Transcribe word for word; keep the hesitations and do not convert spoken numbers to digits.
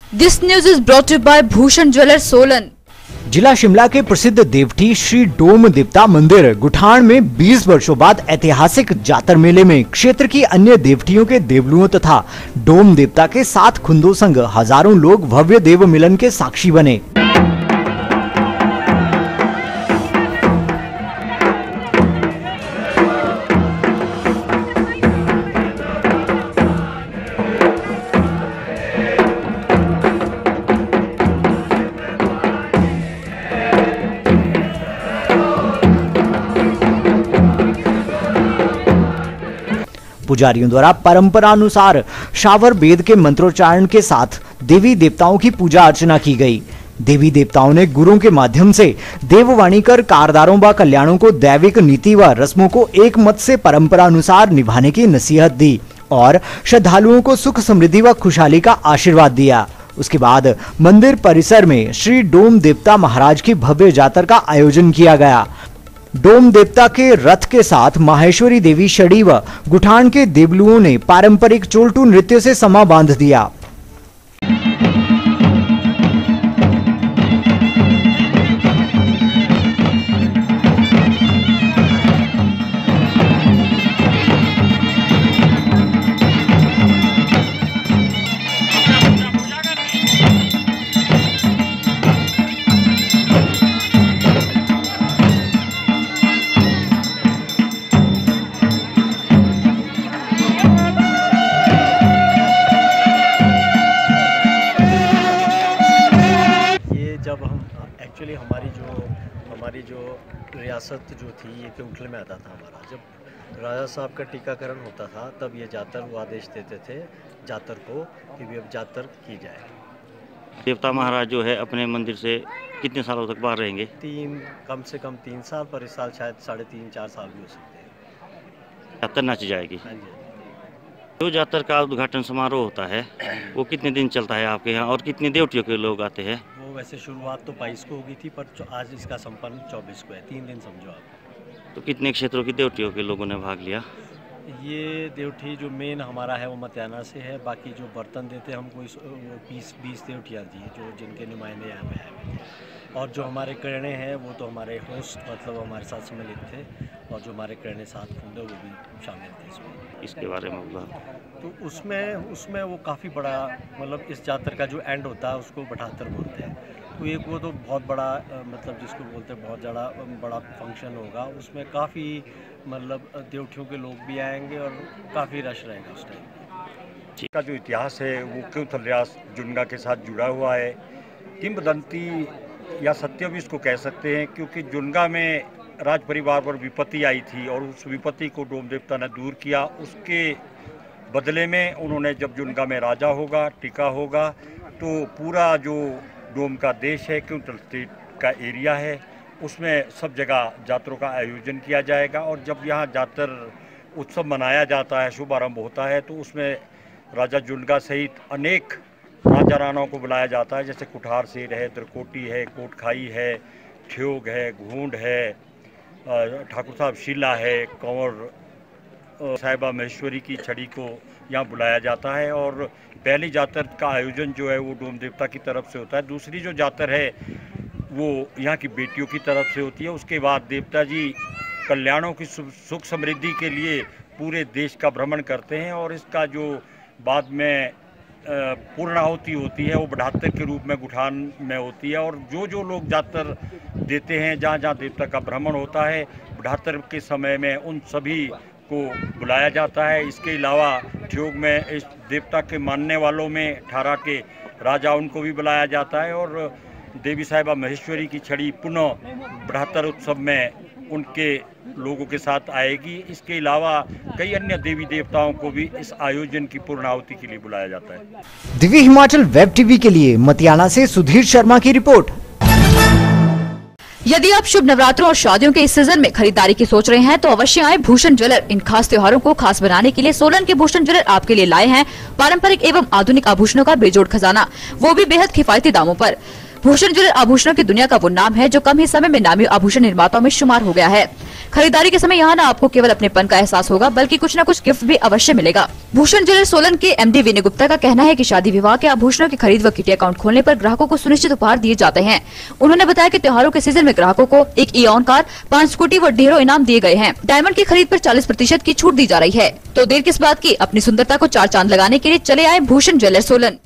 This news is brought you by Bhushan jewellers Solan. जिला शिमला के प्रसिद्ध देवठी श्री डोम देवता मंदिर गुठान में बीस वर्षों बाद ऐतिहासिक जातर मेले में क्षेत्र की अन्य देवटियों के देवलुओं तथा डोम देवता के सात खुंदों संग हजारों लोग भव्य देव मिलन के साक्षी बने। पुजारियों द्वारा परंपरानुसार शावर वेद के मंत्रोच्चारण के साथ देवी देवताओं की पूजा अर्चना की गई। देवी देवताओं ने गुरुओं के माध्यम से देववाणी कर कारदारों व कल्याणों को दैविक नीति व रस्मों को एक मत से परंपरानुसार निभाने की नसीहत दी और श्रद्धालुओं को सुख समृद्धि व खुशहाली का आशीर्वाद दिया। उसके बाद मंदिर परिसर में श्री डोम देवता महाराज की भव्य जातर का आयोजन किया गया। डोम देवता के रथ के साथ माहेश्वरी देवी शड़ी व गुठान के देवलुओं ने पारंपरिक चोलटू नृत्य से समा बांध दिया। जब हम एक्चुअली हमारी जो हमारी जो रियासत जो थी ये केवटल में आता था हमारा, जब राजा साहब का टीकाकरण होता था तब ये जातर वो आदेश देते थे जातर को कि भी अब जातर की जाए। देवता महाराज जो है अपने मंदिर से कितने सालों तक बाहर रहेंगे? तीन कम से कम तीन साल, पर इस साल शायद साढ़े तीन चार साल भी हो सकते हैं। जातर नाची जाएगी। हाँ जी। जो जातर का उद्घाटन समारोह होता है वो कितने दिन चलता है आपके यहाँ और कितने देवटियों के लोग आते हैं? वो वैसे शुरुआत तो बाईस को होगी थी, पर आज इसका संपन्न चौबीस को है, तीन दिन समझो आप। तो कितने क्षेत्रों की देवटियों के लोगों ने भाग लिया? ये देवठी जो मेन हमारा है वो मतियाना से है, बाकी जो बर्तन देते हैं हमको इस बीस बीस देवटियाँ दी जो जिनके नुमाइंदे यहाँ पे हैं, और जो हमारे करणे हैं वो तो हमारे होस्ट मतलब हमारे साथ सम्मिलित थे, और जो हमारे करणे साथ खुंदे वो भी शामिल थे इसमें। इसके बारे में होगा तो उसमें उसमें वो काफ़ी बड़ा मतलब इस जातर का जो एंड होता है उसको बठातर बोलते हैं। तो एक वो तो बहुत बड़ा मतलब जिसको बोलते हैं बहुत बड़ा बड़ा फंक्शन होगा, उसमें काफ़ी मतलब देवटियों के लोग भी आएंगे और काफ़ी रश रहेगा उस टाइम। का जो इतिहास है वो केवटल रियासत जुनगा के साथ जुड़ा हुआ है। किंवदंती या सत्य भी इसको कह सकते हैं, क्योंकि जुनगा में राज परिवार पर विपत्ति आई थी और उस विपत्ति को डोम देवता ने दूर किया। उसके बदले में उन्होंने जब जुनगा में राजा होगा टीका होगा तो पूरा जो डोम का देश है केवटल स्टेट का एरिया है उसमें सब जगह जातरों का आयोजन किया जाएगा। और जब यहाँ जातर उत्सव मनाया जाता है, शुभारंभ होता है, तो उसमें राजा जुनगा सहित अनेक राजा राणाओं को बुलाया जाता है, जैसे कुठार सेर है, त्रिकोटी है, कोटखाई है, ठ्योग है, घूंड है, ठाकुर साहब शीला है, कंवर साहिबा महेश्वरी की छड़ी को यहाँ बुलाया जाता है। और पहली जातर का आयोजन जो है वो डोम देवता की तरफ से होता है। दूसरी जो जातर है वो यहाँ की बेटियों की तरफ से होती है। उसके बाद देवता जी कल्याणों की सुख समृद्धि के लिए पूरे देश का भ्रमण करते हैं और इसका जो बाद में पूर्णाहुति होती है वो बढ़ातर के रूप में गुठान में होती है। और जो जो लोग जातर देते हैं, जहाँ जहाँ देवता का भ्रमण होता है, बढ़ातर के समय में उन सभी को बुलाया जाता है। इसके अलावा ठ्योग में इस देवता के मानने वालों में अठारह के राजा उनको भी बुलाया जाता है। और देवी साहिबा महेश्वरी की छड़ी पुनः बढ़ातर उत्सव में उनके लोगों के साथ आएगी। इसके अलावा कई अन्य देवी देवताओं को भी इस आयोजन की पूर्णाहुति के लिए बुलाया जाता है। दिव्य हिमाचल वेब टीवी के लिए मतियाना से सुधीर शर्मा की रिपोर्ट। यदि आप शुभ नवरात्रों और शादियों के इस सीजन में खरीदारी की सोच रहे हैं तो अवश्य आए भूषण ज्वेलर। इन खास त्योहारों को खास बनाने के लिए सोलन के भूषण ज्वेलर आपके लिए लाए हैं पारंपरिक एवं आधुनिक आभूषणों का बेजोड़ खजाना, वो भी बेहद किफायती दामों पर। भूषण ज्वेलर आभूषणों की दुनिया का वो नाम है जो कम ही समय में नामी आभूषण निर्माताओं में शुमार हो गया है। खरीदारी के समय यहाँ न आपको केवल अपनेपन का एहसास होगा बल्कि कुछ न कुछ गिफ्ट भी अवश्य मिलेगा। भूषण ज्वेलर सोलन के एमडी विनय गुप्ता का कहना है कि शादी विवाह के आभूषणों की खरीद व किटी अकाउंट खोलने पर ग्राहकों को सुनिश्चित उपहार दिए जाते हैं। उन्होंने बताया कि त्योहारों के सीजन में ग्राहकों को एक ईऑन कार, पांच स्कूटी व ढेरों इनाम दिए गए हैं। डायमंड की खरीद पर चालीस प्रतिशत की छूट दी जा रही है। तो देर किस बात की, अपनी सुंदरता को चार चांद लगाने के लिए चले आए भूषण ज्वेलर सोलन।